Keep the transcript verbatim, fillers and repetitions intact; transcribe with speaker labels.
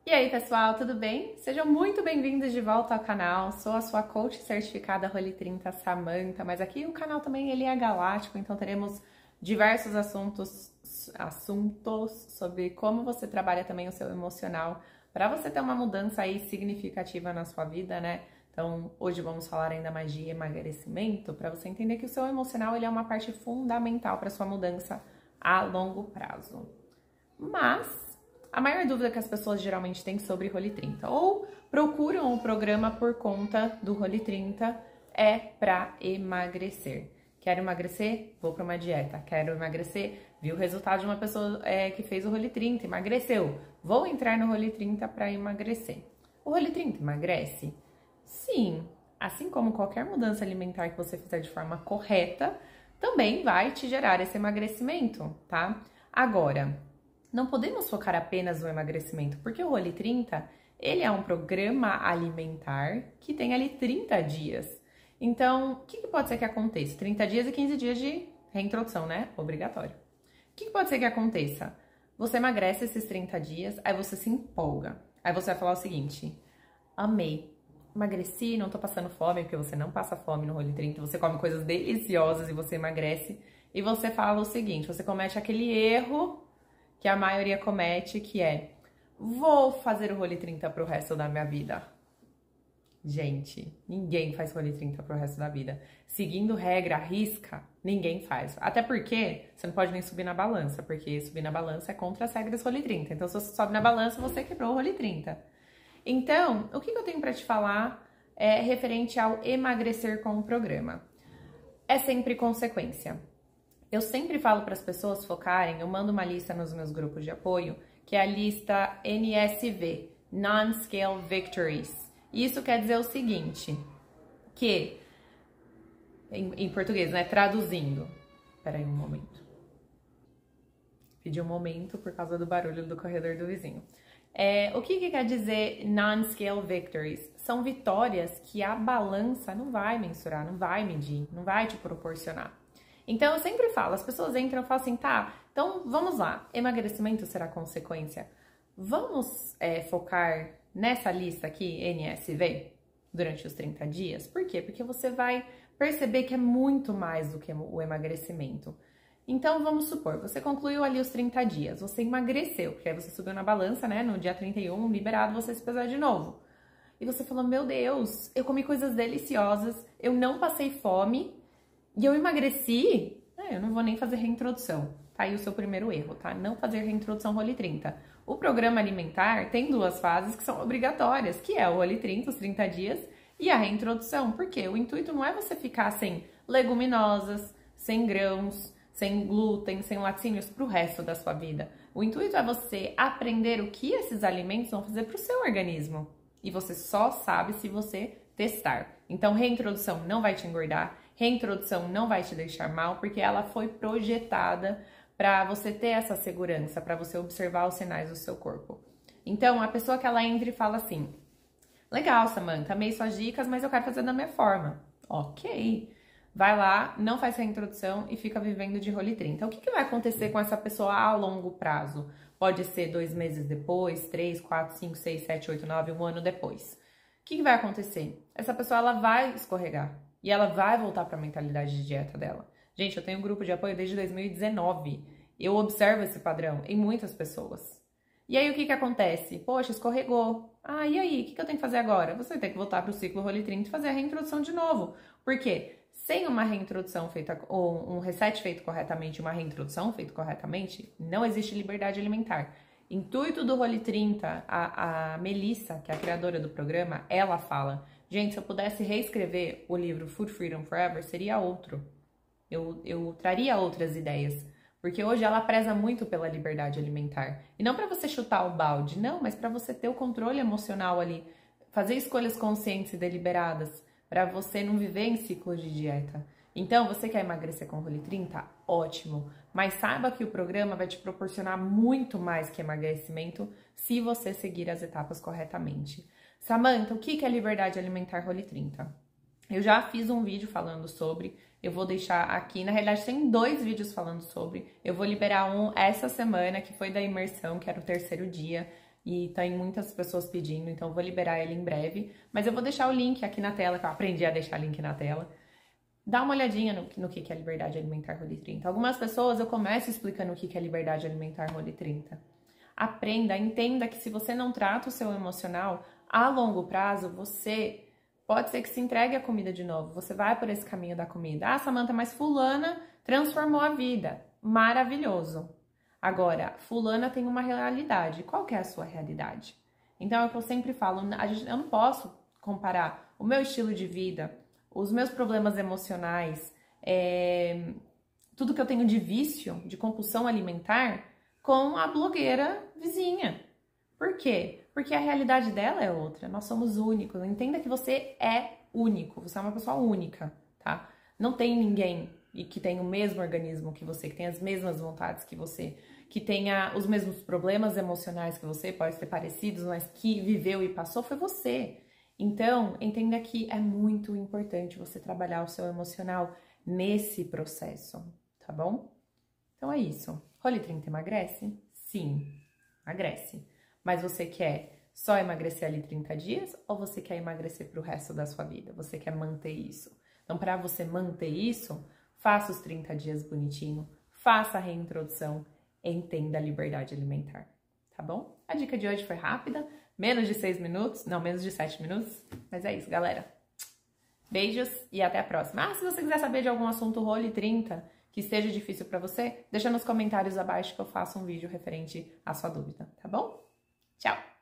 Speaker 1: E aí, pessoal, tudo bem? Sejam muito bem-vindos de volta ao canal. Sou a sua coach certificada Role trinta, Samantha, mas aqui o canal também ele é galáctico, então teremos diversos assuntos, assuntos sobre como você trabalha também o seu emocional para você ter uma mudança aí significativa na sua vida, né? Então, hoje vamos falar ainda mais de emagrecimento, para você entender que o seu emocional ele é uma parte fundamental para sua mudança a longo prazo. Mas a maior dúvida que as pessoas geralmente têm sobre Role trinta ou procuram o programa por conta do Role trinta é para emagrecer. Quero emagrecer? Vou para uma dieta. Quero emagrecer? Vi o resultado de uma pessoa é, que fez o Role trinta, emagreceu. Vou entrar no Role trinta para emagrecer. O Role trinta emagrece? Sim. Assim como qualquer mudança alimentar que você fizer de forma correta, também vai te gerar esse emagrecimento, tá? Agora, não podemos focar apenas no emagrecimento, porque o Role trinta, ele é um programa alimentar que tem ali trinta dias. Então, o que, que pode ser que aconteça? trinta dias e quinze dias de reintrodução, né? Obrigatório. O que, que pode ser que aconteça? Você emagrece esses trinta dias, aí você se empolga. Aí você vai falar o seguinte: amei, emagreci, não tô passando fome, porque você não passa fome no Role trinta, você come coisas deliciosas e você emagrece. E você fala o seguinte, você comete aquele erro que a maioria comete, que é: vou fazer o Role trinta pro resto da minha vida. Gente, ninguém faz Role trinta pro resto da vida. Seguindo regra, risca, ninguém faz. Até porque você não pode nem subir na balança, porque subir na balança é contra as regras Role trinta. Então, se você sobe na balança, você quebrou o Role trinta. Então, o que eu tenho pra te falar é referente ao emagrecer com o programa. É sempre consequência. Eu sempre falo para as pessoas focarem, eu mando uma lista nos meus grupos de apoio, que é a lista N S V, Non-Scale Victories. Isso quer dizer o seguinte, que, em, em português, né, traduzindo, peraí um momento, pedi um momento por causa do barulho do corredor do vizinho. É, o que, que quer dizer Non-Scale Victories? São vitórias que a balança não vai mensurar, não vai medir, não vai te proporcionar. Então, eu sempre falo, as pessoas entram e falam assim, tá, então vamos lá, emagrecimento será consequência. Vamos é, focar nessa lista aqui, N S V, durante os trinta dias? Por quê? Porque você vai perceber que é muito mais do que o emagrecimento. Então, vamos supor, você concluiu ali os trinta dias, você emagreceu, porque aí você subiu na balança, né, no dia trinta e um, liberado, você se pesar de novo. E você falou, meu Deus, eu comi coisas deliciosas, eu não passei fome, e eu emagreci, é, eu não vou nem fazer reintrodução. Tá aí o seu primeiro erro, tá? Não fazer reintrodução Role trinta. O programa alimentar tem duas fases que são obrigatórias, que é o Role trinta, os trinta dias, e a reintrodução. Por quê? O intuito não é você ficar sem leguminosas, sem grãos, sem glúten, sem laticínios pro resto da sua vida. O intuito é você aprender o que esses alimentos vão fazer pro seu organismo. E você só sabe se você testar. Então, reintrodução não vai te engordar. Reintrodução não vai te deixar mal, porque ela foi projetada para você ter essa segurança, para você observar os sinais do seu corpo. Então, a pessoa que ela entra e fala assim, legal, Samantha, amei suas dicas, mas eu quero fazer da minha forma. Ok. Vai lá, não faz reintrodução e fica vivendo de Role trinta. O que, que vai acontecer com essa pessoa a longo prazo? Pode ser dois meses depois, três, quatro, cinco, seis, sete, oito, nove, um ano depois. O que, que vai acontecer? Essa pessoa ela vai escorregar. E ela vai voltar para a mentalidade de dieta dela. Gente, eu tenho um grupo de apoio desde dois mil e dezenove. Eu observo esse padrão em muitas pessoas. E aí, o que que acontece? Poxa, escorregou. Ah, e aí? O que que eu tenho que fazer agora? Você vai ter que voltar para o ciclo Role trinta e fazer a reintrodução de novo. Por quê? Sem uma reintrodução feita, ou um reset feito corretamente, uma reintrodução feita corretamente, não existe liberdade alimentar. Intuito do Role trinta, a, a Melissa, que é a criadora do programa, ela fala... Gente, se eu pudesse reescrever o livro Food Freedom Forever, seria outro. Eu, eu traria outras ideias. Porque hoje ela preza muito pela liberdade alimentar. E não para você chutar o balde, não, mas para você ter o controle emocional ali. Fazer escolhas conscientes e deliberadas. Para você não viver em ciclo de dieta. Então, você quer emagrecer com Role trinta? Ótimo. Mas saiba que o programa vai te proporcionar muito mais que emagrecimento se você seguir as etapas corretamente. Samantha, o que é liberdade alimentar Role trinta? Eu já fiz um vídeo falando sobre, eu vou deixar aqui, na realidade tem dois vídeos falando sobre, eu vou liberar um essa semana, que foi da imersão, que era o terceiro dia, e tem muitas pessoas pedindo, então eu vou liberar ele em breve. Mas eu vou deixar o link aqui na tela, que eu aprendi a deixar link na tela. Dá uma olhadinha no, no que é liberdade alimentar Role trinta. Algumas pessoas eu começo explicando o que é liberdade alimentar Role trinta. Aprenda, entenda que se você não trata o seu emocional, a longo prazo, você pode ser que se entregue a comida de novo. Você vai por esse caminho da comida. Ah, Samantha, mas fulana transformou a vida. Maravilhoso. Agora, fulana tem uma realidade. Qual que é a sua realidade? Então, é o que eu sempre falo. A gente, eu não posso comparar o meu estilo de vida, os meus problemas emocionais, é, tudo que eu tenho de vício, de compulsão alimentar, com a blogueira vizinha. Por quê? Porque a realidade dela é outra. Nós somos únicos. Entenda que você é único. Você é uma pessoa única, tá? Não tem ninguém e que tenha o mesmo organismo que você, que tenha as mesmas vontades que você, que tenha os mesmos problemas emocionais que você, pode ser parecidos, mas que viveu e passou, foi você. Então, entenda que é muito importante você trabalhar o seu emocional nesse processo, tá bom? Então é isso. Role trinta emagrece? Sim, emagrece. Mas você quer só emagrecer ali trinta dias ou você quer emagrecer pro resto da sua vida? Você quer manter isso? Então, para você manter isso, faça os trinta dias bonitinho, faça a reintrodução, entenda a liberdade alimentar, tá bom? A dica de hoje foi rápida, menos de seis minutos, não, menos de sete minutos, mas é isso, galera. Beijos e até a próxima. Ah, se você quiser saber de algum assunto Role trinta que seja difícil para você, deixa nos comentários abaixo que eu faço um vídeo referente à sua dúvida, tá bom? Tchau!